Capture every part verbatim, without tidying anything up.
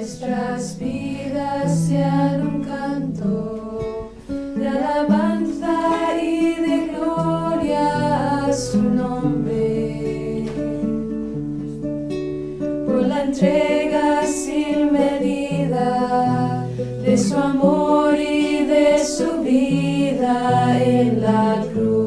nuestras vidas sean un canto de alabanza y de gloria a su nombre, por la entrega sin medida de su amor y de su vida en la cruz.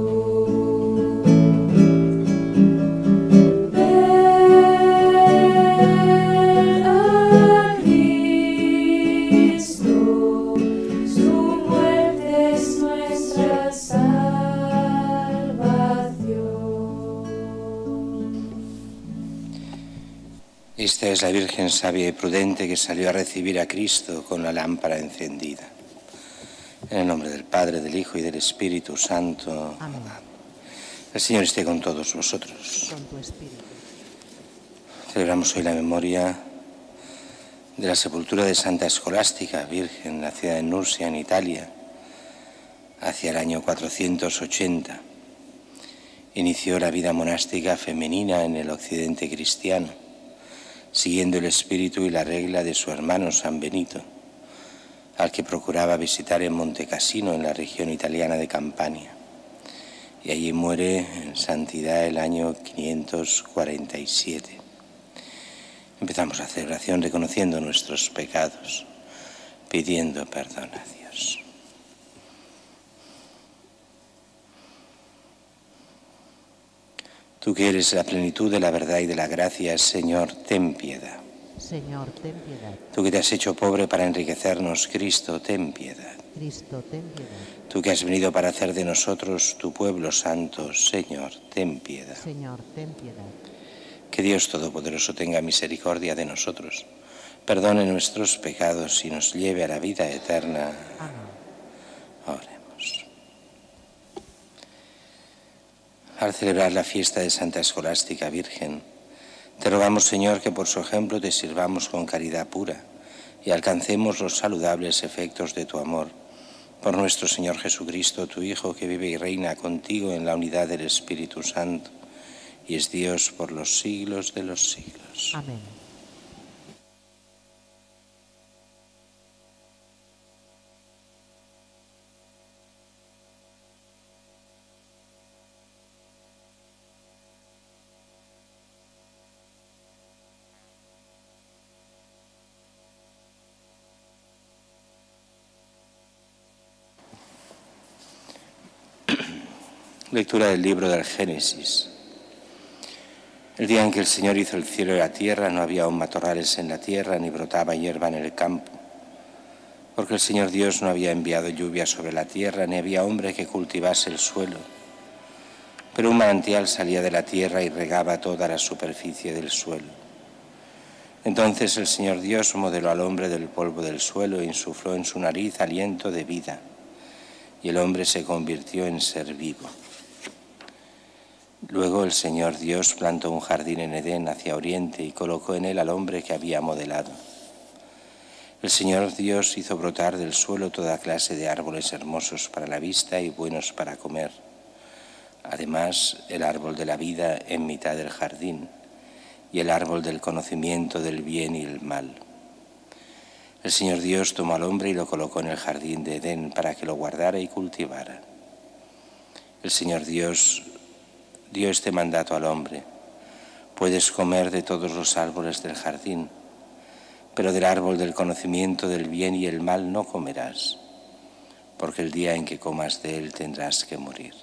Esta es la Virgen sabia y prudente que salió a recibir a Cristo con la lámpara encendida. En el nombre del Padre, del Hijo y del Espíritu Santo. Amén. El Señor esté con todos vosotros. Con tu espíritu. Celebramos hoy la memoria de la sepultura de Santa Escolástica, Virgen, nacida en Nursia, en Italia, hacia el año cuatrocientos ochenta. Inició la vida monástica femenina en el occidente cristiano, siguiendo el espíritu y la regla de su hermano San Benito, al que procuraba visitar en Monte Cassino, en la región italiana de Campania. Y allí muere en santidad el año quinientos cuarenta y siete. Empezamos la celebración reconociendo nuestros pecados, pidiendo perdón a Dios. Tú que eres la plenitud de la verdad y de la gracia, Señor, ten piedad. Señor, ten piedad. Tú que te has hecho pobre para enriquecernos, Cristo, ten piedad. Cristo, ten piedad. Tú que has venido para hacer de nosotros tu pueblo santo, Señor, ten piedad. Señor, ten piedad. Que Dios Todopoderoso tenga misericordia de nosotros, perdone nuestros pecados y nos lleve a la vida eterna. Amén. Oremos. Al celebrar la fiesta de Santa Escolástica Virgen, te rogamos, Señor, que por su ejemplo te sirvamos con caridad pura y alcancemos los saludables efectos de tu amor. Por nuestro Señor Jesucristo, tu Hijo, que vive y reina contigo en la unidad del Espíritu Santo, y es Dios por los siglos de los siglos. Amén. Lectura del libro del Génesis. El día en que el Señor hizo el cielo y la tierra, no había aún matorrales en la tierra, ni brotaba hierba en el campo, porque el Señor Dios no había enviado lluvia sobre la tierra, ni había hombre que cultivase el suelo. Pero un manantial salía de la tierra y regaba toda la superficie del suelo. Entonces el Señor Dios modeló al hombre del polvo del suelo e insufló en su nariz aliento de vida, y el hombre se convirtió en ser vivo. Luego el Señor Dios plantó un jardín en Edén hacia oriente y colocó en él al hombre que había modelado. El Señor Dios hizo brotar del suelo toda clase de árboles hermosos para la vista y buenos para comer. Además, el árbol de la vida en mitad del jardín y el árbol del conocimiento del bien y el mal. El Señor Dios tomó al hombre y lo colocó en el jardín de Edén para que lo guardara y cultivara. El Señor Dios dio este mandato al hombre: puedes comer de todos los árboles del jardín, pero del árbol del conocimiento del bien y el mal no comerás, porque el día en que comas de él tendrás que morir.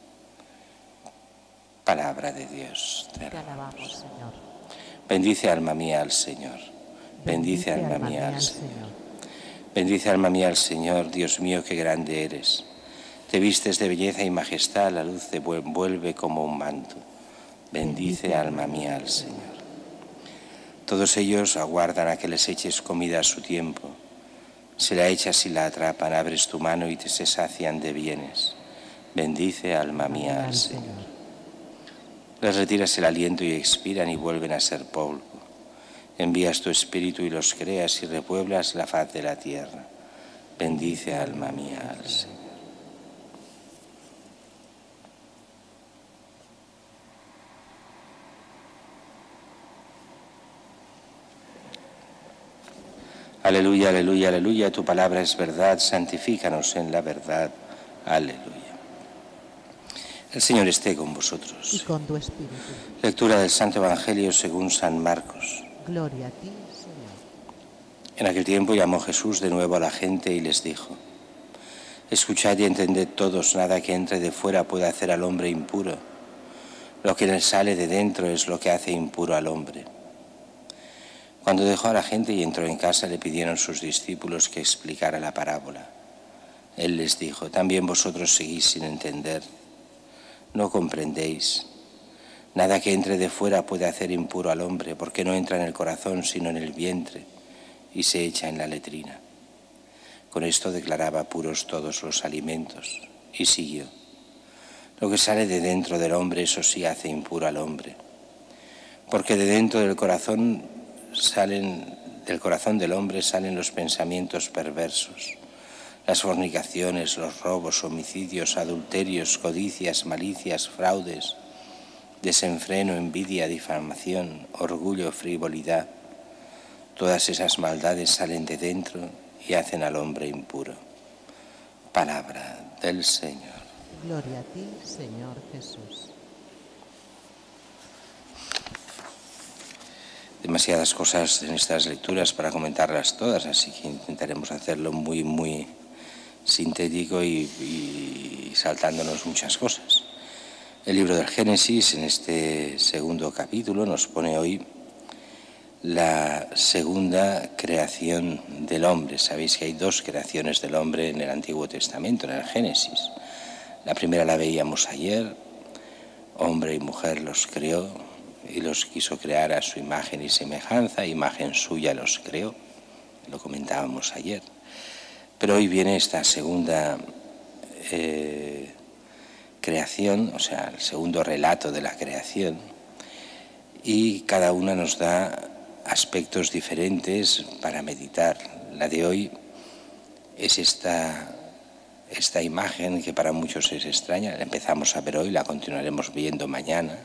Palabra de Dios. Te alabamos, Señor. Bendice alma mía al Señor. Bendice alma mía al Señor. Bendice alma mía al Señor, Dios mío, qué grande eres. Te vistes de belleza y majestad, la luz te envuelve como un manto. Bendice alma mía al Señor. Todos ellos aguardan a que les eches comida a su tiempo. Se la echas y la atrapan, abres tu mano y te se sacian de bienes. Bendice alma mía al Señor. Les retiras el aliento y expiran y vuelven a ser polvo. Envías tu espíritu y los creas y repueblas la faz de la tierra. Bendice alma mía al Señor. Aleluya, aleluya, aleluya. Tu palabra es verdad. Santifícanos en la verdad. Aleluya. El Señor esté con vosotros. Y con tu espíritu. Lectura del Santo Evangelio según San Marcos. Gloria a ti, Señor. En aquel tiempo llamó Jesús de nuevo a la gente y les dijo: escuchad y entended todos, nada que entre de fuera puede hacer al hombre impuro. Lo que le sale de dentro es lo que hace impuro al hombre. Cuando dejó a la gente y entró en casa, le pidieron sus discípulos que explicara la parábola. Él les dijo: también vosotros seguís sin entender. No comprendéis. Nada que entre de fuera puede hacer impuro al hombre, porque no entra en el corazón sino en el vientre y se echa en la letrina. Con esto declaraba puros todos los alimentos y siguió: lo que sale de dentro del hombre, eso sí hace impuro al hombre, porque de dentro del corazón salen, del corazón del hombre salen los pensamientos perversos, las fornicaciones, los robos, homicidios, adulterios, codicias, malicias, fraudes, desenfreno, envidia, difamación, orgullo, frivolidad. Todas esas maldades salen de dentro y hacen al hombre impuro. Palabra del Señor. Gloria a ti, Señor Jesús. Demasiadas cosas en estas lecturas para comentarlas todas, así que intentaremos hacerlo muy, muy sintético y, y saltándonos muchas cosas. El libro del Génesis, en este segundo capítulo, nos pone hoy la segunda creación del hombre. Sabéis que hay dos creaciones del hombre en el Antiguo Testamento, en el Génesis. La primera la veíamos ayer: hombre y mujer los creó y los quiso crear a su imagen y semejanza, imagen suya los creó, lo comentábamos ayer. Pero hoy viene esta segunda eh, creación, o sea, el segundo relato de la creación, y cada una nos da aspectos diferentes para meditar. La de hoy es esta, esta imagen que para muchos es extraña, la empezamos a ver hoy, la continuaremos viendo mañana.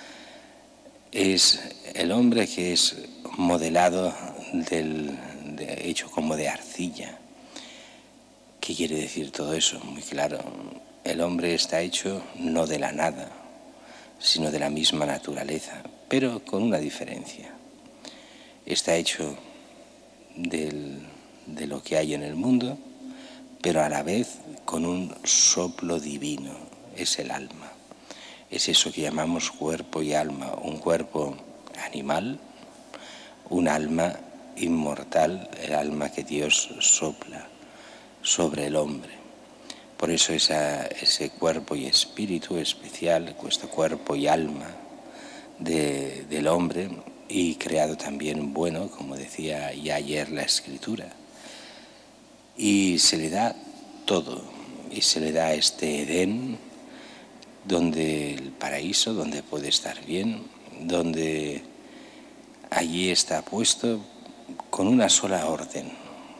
Es el hombre que es modelado, del, de, hecho como de arcilla. ¿Qué quiere decir todo eso? Muy claro, el hombre está hecho no de la nada, sino de la misma naturaleza, pero con una diferencia. Está hecho del, de lo que hay en el mundo, pero a la vez con un soplo divino, es el alma. Es eso que llamamos cuerpo y alma, un cuerpo animal, un alma inmortal, el alma que Dios sopla sobre el hombre. Por eso esa, ese cuerpo y espíritu especial, este cuerpo y alma de, del hombre, y creado también bueno, como decía ya ayer la Escritura. Y se le da todo, y se le da este Edén, donde el paraíso, donde puede estar bien, donde allí está puesto con una sola orden.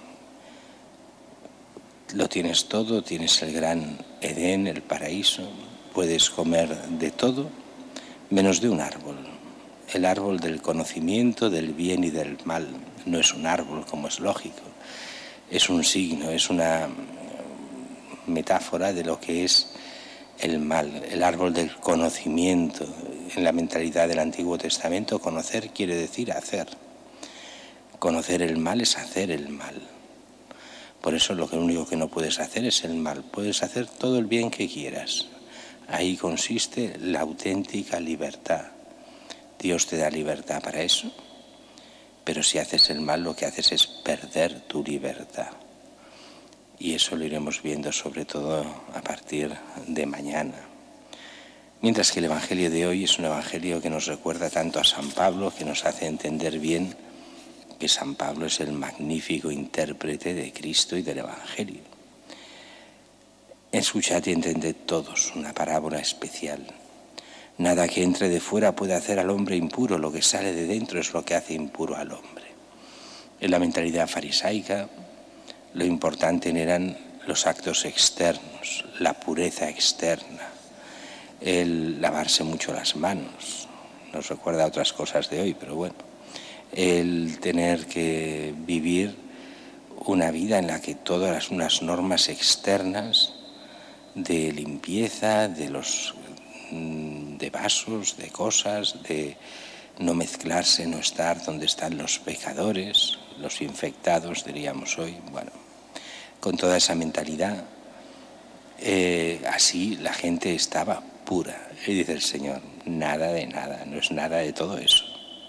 Lo tienes todo, tienes el gran Edén, el paraíso, puedes comer de todo, menos de un árbol. El árbol del conocimiento del bien y del mal. No es un árbol, como es lógico, es un signo, es una metáfora de lo que es el mal, el árbol del conocimiento. En la mentalidad del Antiguo Testamento, conocer quiere decir hacer. Conocer el mal es hacer el mal. Por eso lo único que no puedes hacer es el mal. Puedes hacer todo el bien que quieras. Ahí consiste la auténtica libertad. Dios te da libertad para eso, pero si haces el mal lo que haces es perder tu libertad. Y eso lo iremos viendo sobre todo a partir de mañana. Mientras que el Evangelio de hoy es un Evangelio que nos recuerda tanto a San Pablo, que nos hace entender bien que San Pablo es el magnífico intérprete de Cristo y del Evangelio. Escuchad y entended todos una parábola especial. Nada que entre de fuera puede hacer al hombre impuro, lo que sale de dentro es lo que hace impuro al hombre. En la mentalidad farisaica, lo importante eran los actos externos, la pureza externa, el lavarse mucho las manos. Nos recuerda a otras cosas de hoy, pero bueno, el tener que vivir una vida en la que todas unas normas externas de limpieza, de los de vasos, de cosas, de no mezclarse, no estar donde están los pecadores, los infectados, diríamos hoy, bueno, con toda esa mentalidad, eh, así la gente estaba pura. Y dice el Señor, nada de nada, no es nada de todo eso.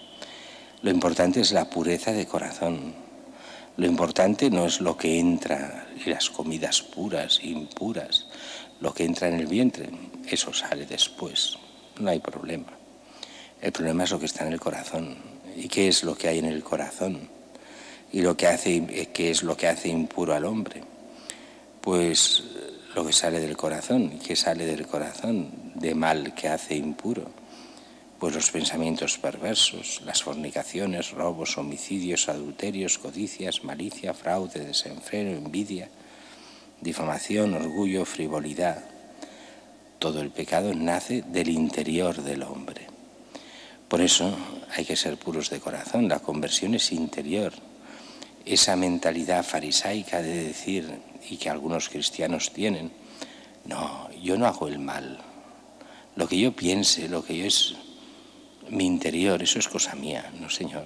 Lo importante es la pureza de corazón. Lo importante no es lo que entra y las comidas puras, impuras, lo que entra en el vientre, eso sale después, no hay problema. El problema es lo que está en el corazón. ¿Y qué es lo que hay en el corazón? ¿Y lo que hace, qué es lo que hace impuro al hombre? Pues lo que sale del corazón. ¿Y qué sale del corazón de mal que hace impuro? Pues los pensamientos perversos, las fornicaciones, robos, homicidios, adulterios, codicias, malicia, fraude, desenfreno, envidia, difamación, orgullo, frivolidad. Todo el pecado nace del interior del hombre. Por eso hay que ser puros de corazón. La conversión es interior. Esa mentalidad farisaica de decir, y que algunos cristianos tienen, no, yo no hago el mal. Lo que yo piense, lo que yo es mi interior, eso es cosa mía, no, Señor.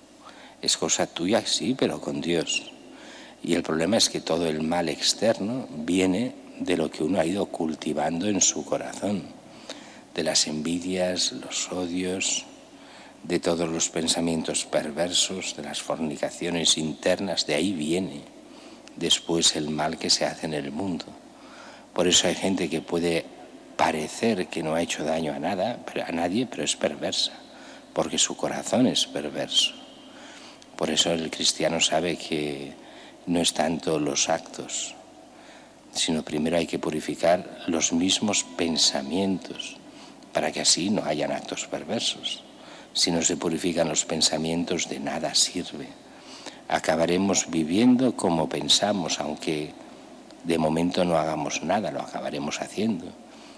Es cosa tuya, sí, pero con Dios. Y el problema es que todo el mal externo viene de lo que uno ha ido cultivando en su corazón, de las envidias, los odios, de todos los pensamientos perversos, de las fornicaciones internas, de ahí viene después el mal que se hace en el mundo. Por eso hay gente que puede parecer que no ha hecho daño a nada, a nadie, pero es perversa, porque su corazón es perverso. Por eso el cristiano sabe que no es tanto los actos, sino primero hay que purificar los mismos pensamientos, para que así no hayan actos perversos. Si no se purifican los pensamientos, de nada sirve. Acabaremos viviendo como pensamos, aunque de momento no hagamos nada, lo acabaremos haciendo.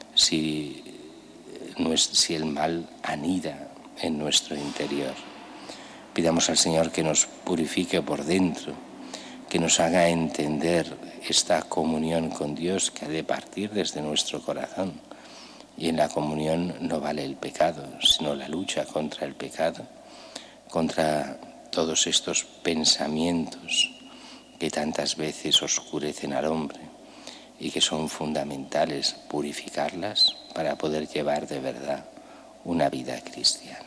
Si, no es, si el mal anida en nuestro interior. Pidamos al Señor que nos purifique por dentro, que nos haga entender esta comunión con Dios que ha de partir desde nuestro corazón. Y en la comunión no vale el pecado, sino la lucha contra el pecado, contra todos estos pensamientos que tantas veces oscurecen al hombre y que son fundamentales purificarlas para poder llevar de verdad una vida cristiana.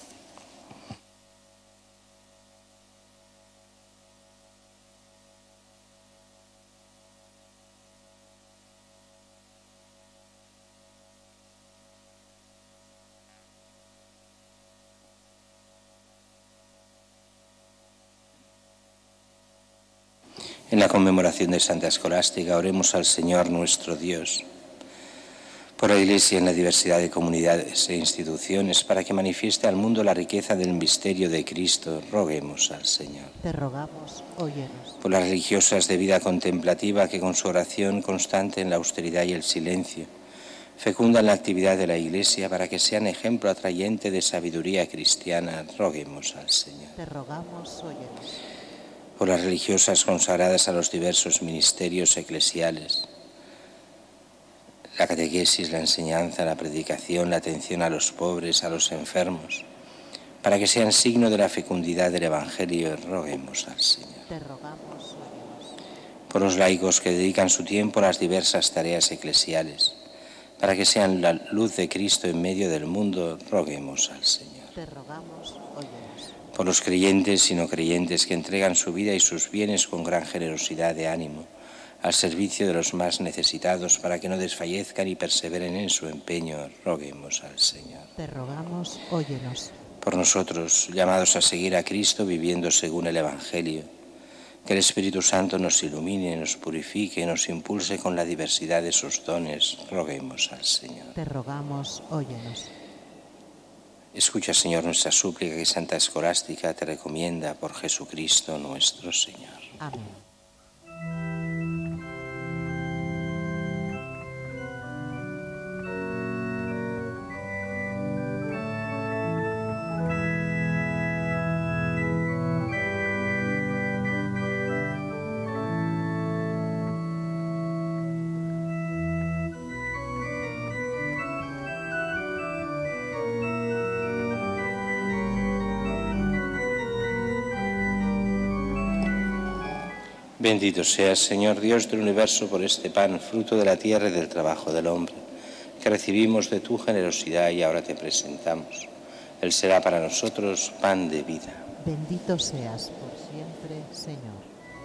En la conmemoración de Santa Escolástica oremos al Señor nuestro Dios por la Iglesia en la diversidad de comunidades e instituciones, para que manifieste al mundo la riqueza del misterio de Cristo. Roguemos al Señor. Te rogamos, óyenos. Por las religiosas de vida contemplativa que con su oración constante en la austeridad y el silencio fecundan la actividad de la Iglesia, para que sean ejemplo atrayente de sabiduría cristiana. Roguemos al Señor. Te rogamos, óyenos. Por las religiosas consagradas a los diversos ministerios eclesiales, la catequesis, la enseñanza, la predicación, la atención a los pobres, a los enfermos, para que sean signo de la fecundidad del Evangelio, roguemos al Señor. Te rogamos, óyenos. Por los laicos que dedican su tiempo a las diversas tareas eclesiales, para que sean la luz de Cristo en medio del mundo, roguemos al Señor. Te rogamos, óyenos. Por los creyentes y no creyentes que entregan su vida y sus bienes con gran generosidad de ánimo al servicio de los más necesitados, para que no desfallezcan y perseveren en su empeño, roguemos al Señor. Te rogamos, óyenos. Por nosotros, llamados a seguir a Cristo viviendo según el Evangelio, que el Espíritu Santo nos ilumine, nos purifique, nos impulse con la diversidad de sus dones, roguemos al Señor. Te rogamos, óyenos. Escucha, Señor, nuestra súplica que Santa Escolástica te recomienda por Jesucristo nuestro Señor. Amén. Bendito seas, Señor Dios del universo, por este pan, fruto de la tierra y del trabajo del hombre, que recibimos de tu generosidad y ahora te presentamos. Él será para nosotros pan de vida. Bendito seas por siempre, Señor.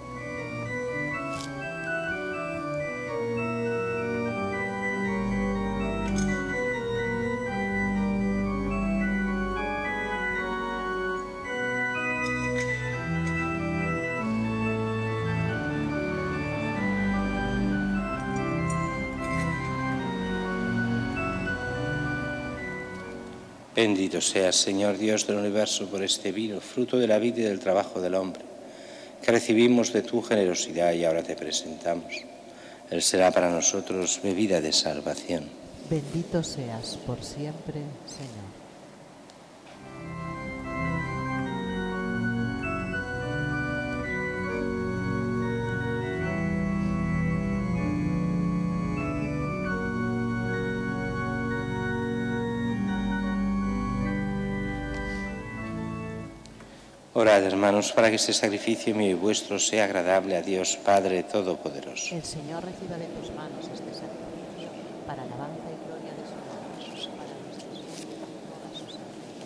Bendito seas, Señor Dios del universo, por este vino, fruto de la vida y del trabajo del hombre, que recibimos de tu generosidad y ahora te presentamos. Él será para nosotros bebida de salvación. Bendito seas por siempre, Señor. Orad, hermanos, para que este sacrificio mío y vuestro sea agradable a Dios Padre Todopoderoso. El Señor reciba de tus manos este sacrificio para alabanza y gloria de su nombre, para nuestros bienes y todas sus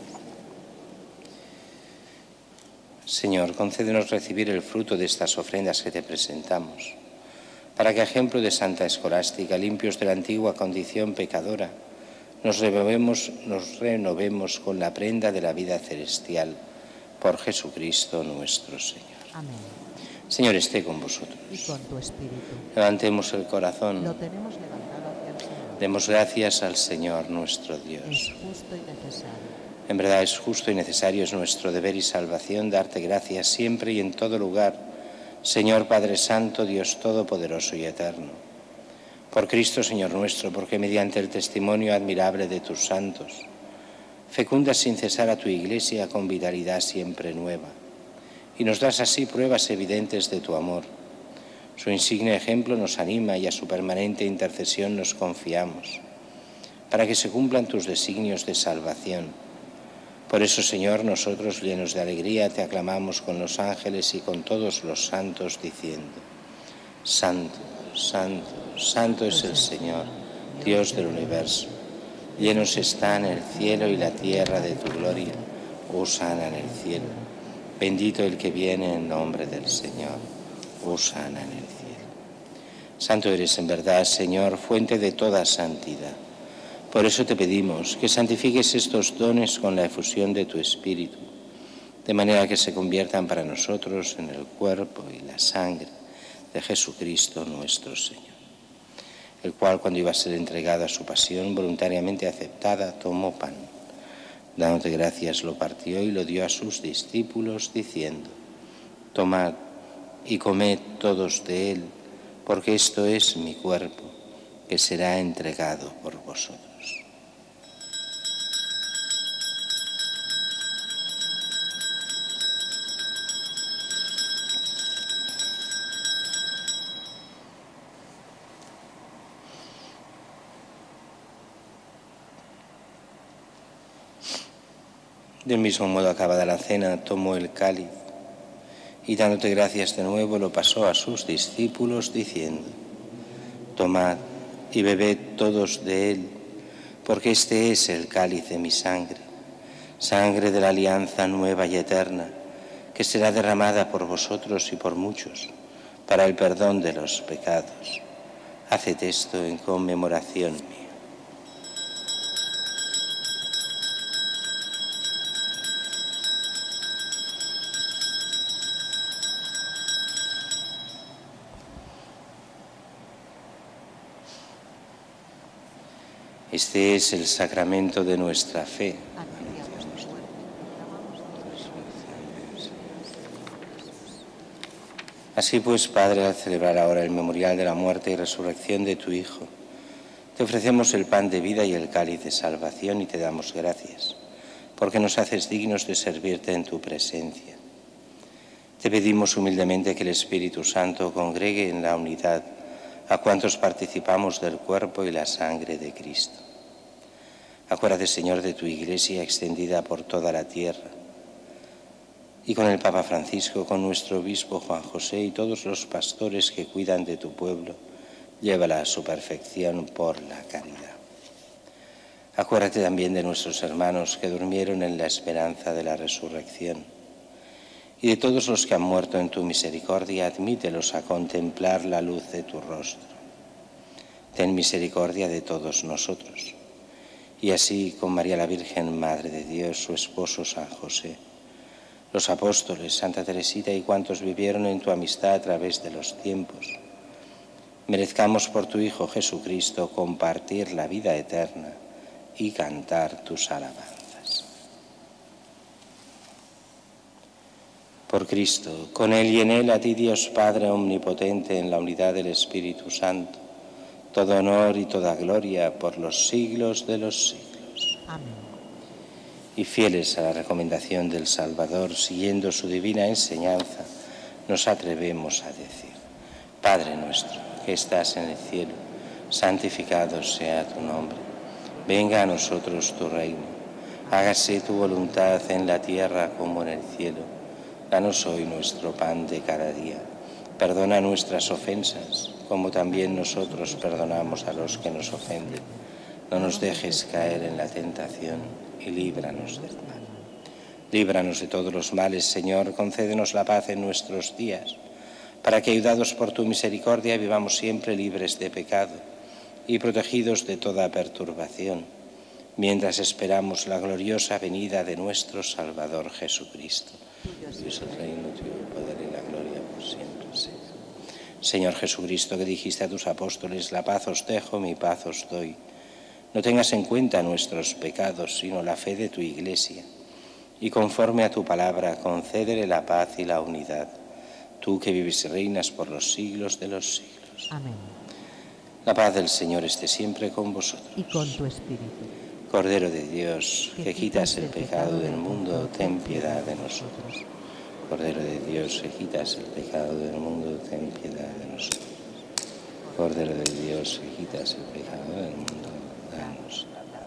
santas. Señor, concédenos recibir el fruto de estas ofrendas que te presentamos, para que, a ejemplo de Santa Escolástica, limpios de la antigua condición pecadora, nos renovemos, nos renovemos con la prenda de la vida celestial, por Jesucristo nuestro Señor. Amén. Señor, esté con vosotros. Y con tu espíritu. Levantemos el corazón. Lo tenemos levantado hacia el Señor. Demos gracias al Señor nuestro Dios. Es justo y necesario. En verdad es justo y necesario, es nuestro deber y salvación darte gracias siempre y en todo lugar, Señor Padre Santo, Dios Todopoderoso y Eterno. Por Cristo, Señor nuestro, porque mediante el testimonio admirable de tus santos, fecundas sin cesar a tu Iglesia con vitalidad siempre nueva, y nos das así pruebas evidentes de tu amor. Su insigne ejemplo nos anima y a su permanente intercesión nos confiamos, para que se cumplan tus designios de salvación. Por eso, Señor, nosotros, llenos de alegría, te aclamamos con los ángeles y con todos los santos, diciendo: Santo, Santo, Santo es el Señor, Dios del universo. Llenos están el cielo y la tierra de tu gloria. Hosana en el cielo. Bendito el que viene en nombre del Señor. Hosana en el cielo. Santo eres en verdad, Señor, fuente de toda santidad. Por eso te pedimos que santifiques estos dones con la efusión de tu Espíritu, de manera que se conviertan para nosotros en el cuerpo y la sangre de Jesucristo nuestro Señor, el cual, cuando iba a ser entregado a su pasión, voluntariamente aceptada, tomó pan. Dándote gracias, lo partió y lo dio a sus discípulos, diciendo: Tomad y comed todos de él, porque esto es mi cuerpo, que será entregado por vosotros. Del mismo modo, acabada la cena, tomó el cáliz y, dándote gracias de nuevo, lo pasó a sus discípulos, diciendo: Tomad y bebed todos de él, porque este es el cáliz de mi sangre, sangre de la alianza nueva y eterna, que será derramada por vosotros y por muchos, para el perdón de los pecados. Haced esto en conmemoración mía. Este es el sacramento de nuestra fe. Así pues, Padre, al celebrar ahora el memorial de la muerte y resurrección de tu Hijo, te ofrecemos el pan de vida y el cáliz de salvación y te damos gracias, porque nos haces dignos de servirte en tu presencia. Te pedimos humildemente que el Espíritu Santo congregue en la unidad a cuantos participamos del cuerpo y la sangre de Cristo. Acuérdate, Señor, de tu Iglesia extendida por toda la tierra y con el Papa Francisco, con nuestro obispo Juan José y todos los pastores que cuidan de tu pueblo, llévala a su perfección por la caridad. Acuérdate también de nuestros hermanos que durmieron en la esperanza de la resurrección, y de todos los que han muerto en tu misericordia, admítelos a contemplar la luz de tu rostro. Ten misericordia de todos nosotros. Y así, con María la Virgen, Madre de Dios, su esposo San José, los apóstoles, Santa Teresita y cuantos vivieron en tu amistad a través de los tiempos, merezcamos por tu Hijo Jesucristo compartir la vida eterna y cantar tus alabanzas. Por Cristo, con Él y en Él, a ti Dios Padre omnipotente, en la unidad del Espíritu Santo, todo honor y toda gloria por los siglos de los siglos. Amén. Y fieles a la recomendación del Salvador, siguiendo su divina enseñanza, nos atrevemos a decir: Padre nuestro, que estás en el cielo, santificado sea tu nombre. Venga a nosotros tu reino. Hágase tu voluntad en la tierra como en el cielo. Danos hoy nuestro pan de cada día. Perdona nuestras ofensas, como también nosotros perdonamos a los que nos ofenden. No nos dejes caer en la tentación y líbranos del mal. Líbranos de todos los males, Señor, concédenos la paz en nuestros días, para que, ayudados por tu misericordia, vivamos siempre libres de pecado y protegidos de toda perturbación, mientras esperamos la gloriosa venida de nuestro Salvador Jesucristo. Tuyo es el reino, tuyo el poder y la gloria por siempre, Señor. Señor Jesucristo, que dijiste a tus apóstoles: la paz os dejo, mi paz os doy. No tengas en cuenta nuestros pecados, sino la fe de tu Iglesia, y conforme a tu palabra, concédele la paz y la unidad, tú que vives y reinas por los siglos de los siglos. Amén. La paz del Señor esté siempre con vosotros. Y con tu espíritu. Cordero de Dios, que quitas el pecado del mundo, ten piedad de nosotros. Cordero de Dios, que quitas el pecado del mundo, ten piedad de nosotros. Cordero de Dios, que quitas el pecado del mundo, danos la paz.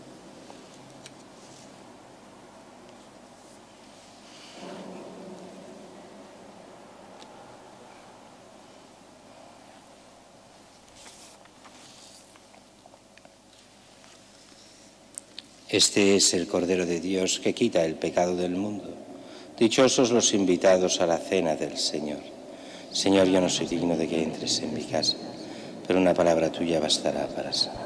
Este es el Cordero de Dios que quita el pecado del mundo. Dichosos los invitados a la cena del Señor. Señor, yo no soy digno de que entres en mi casa, pero una palabra tuya bastará para sanar.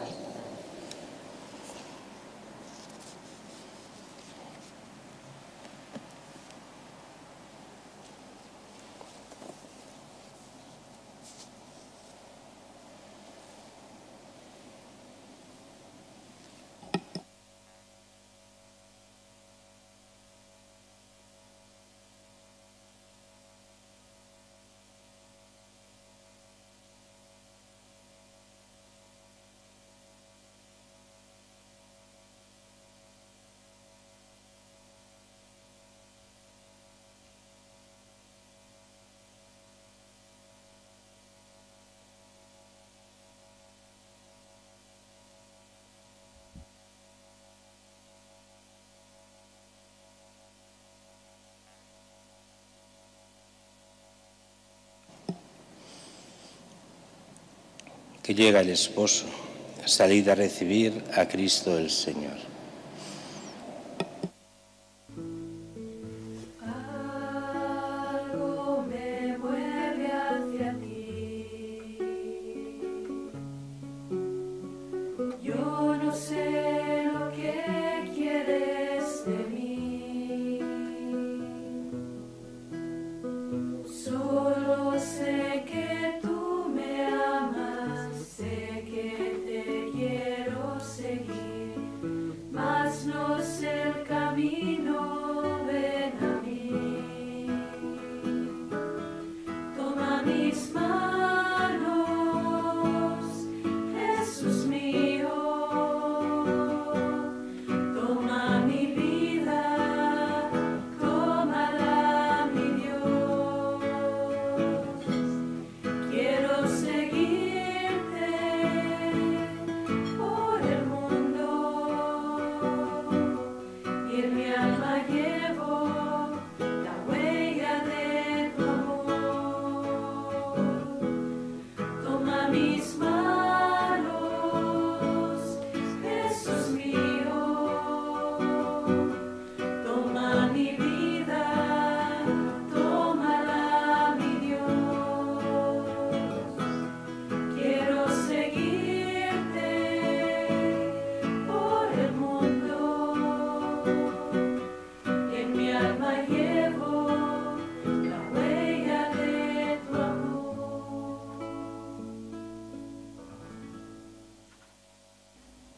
Que llega el esposo, salid a recibir a Cristo el Señor. Algo me mueve hacia ti. Yo no sé lo que quieres de mí. Solo sé que tú me amas. Sé que te quiero seguir.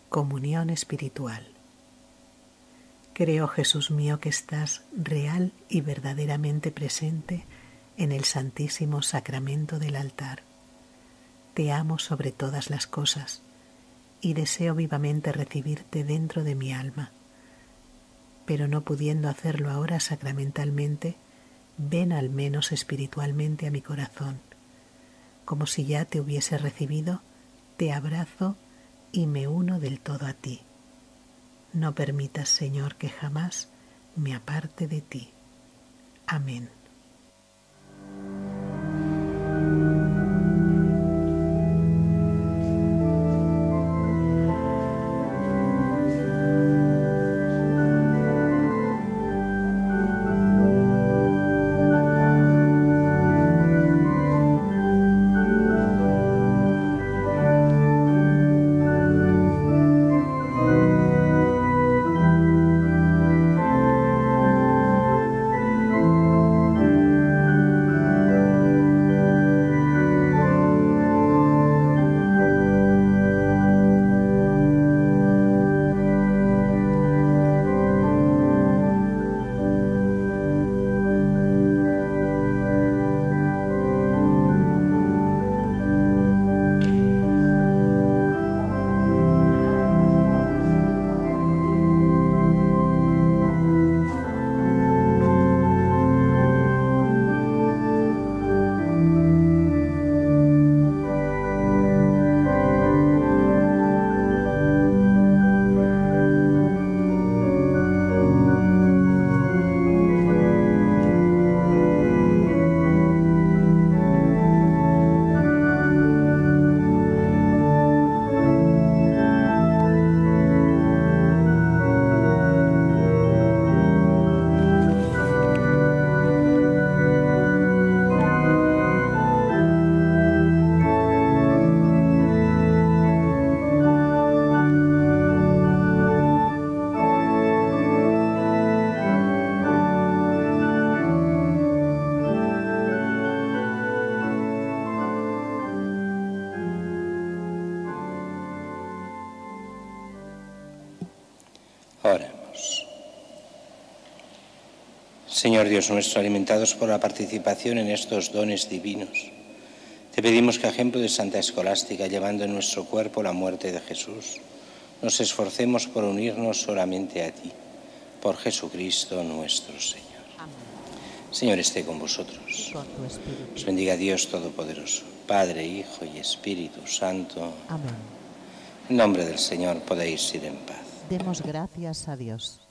Comunión espiritual. Creo, Jesús mío, que estás real y verdaderamente presente en el Santísimo Sacramento del altar. Te amo sobre todas las cosas y deseo vivamente recibirte dentro de mi alma. Pero no pudiendo hacerlo ahora sacramentalmente, ven al menos espiritualmente a mi corazón. Como si ya te hubiese recibido, te abrazo y me uno del todo a ti. No permitas, Señor, que jamás me aparte de ti. Amén. Oremos. Señor Dios nuestro, alimentados por la participación en estos dones divinos, te pedimos que, a ejemplo de Santa Escolástica, llevando en nuestro cuerpo la muerte de Jesús, nos esforcemos por unirnos solamente a ti, por Jesucristo nuestro Señor. Amén. Señor, esté con vosotros. Y con tu espíritu. Os bendiga Dios Todopoderoso, Padre, Hijo y Espíritu Santo. Amén. En nombre del Señor podéis ir en paz. Demos gracias a Dios.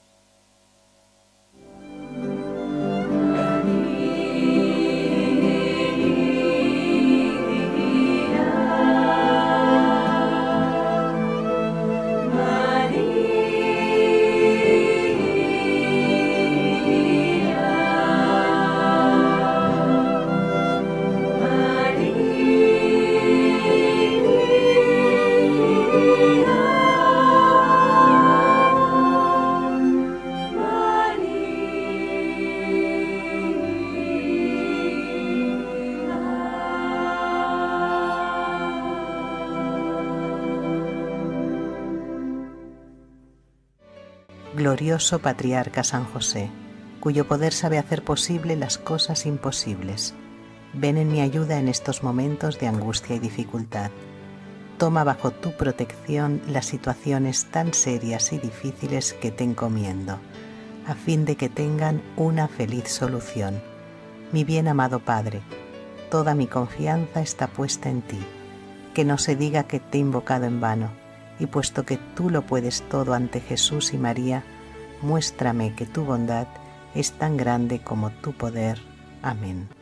Glorioso Patriarca San José, cuyo poder sabe hacer posible las cosas imposibles, ven en mi ayuda en estos momentos de angustia y dificultad. Toma bajo tu protección las situaciones tan serias y difíciles que te encomiendo, a fin de que tengan una feliz solución. Mi bien amado Padre, toda mi confianza está puesta en ti. Que no se diga que te he invocado en vano, y puesto que tú lo puedes todo ante Jesús y María, muéstrame que tu bondad es tan grande como tu poder. Amén.